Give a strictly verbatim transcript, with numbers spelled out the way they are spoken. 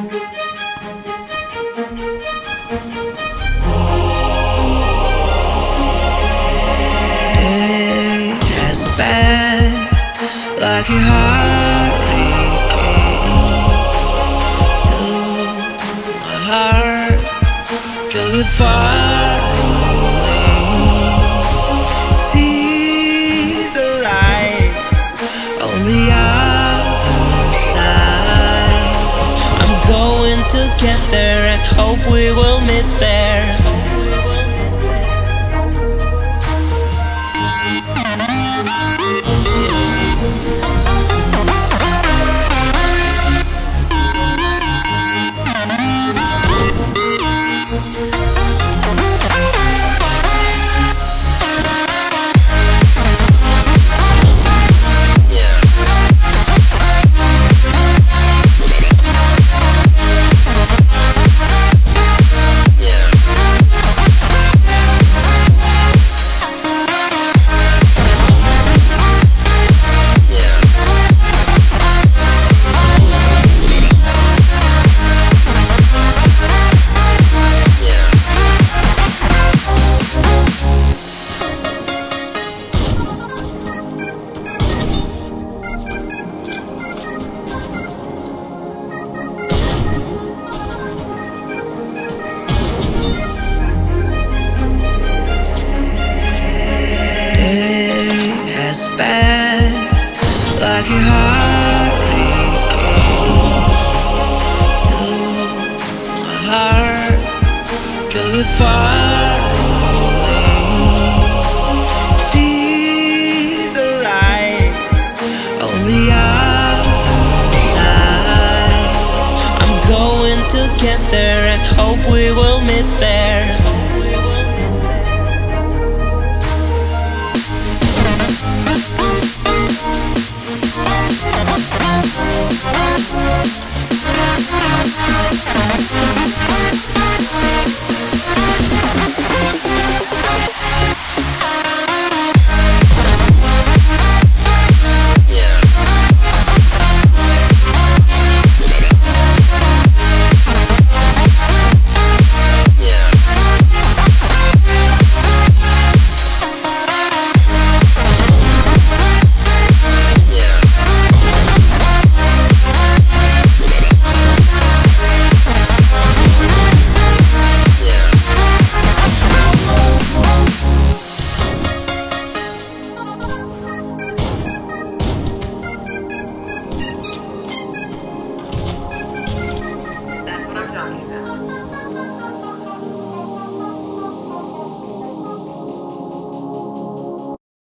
Day has passed like a hurricane to my heart, till it far away. See the lights on the other side. I'm going to get there and hope we will meet there. Passed like a hurricane to my heart, till it far away. See the lights on the other side. I'm going to get there and hope we will meet there. We'll be right back.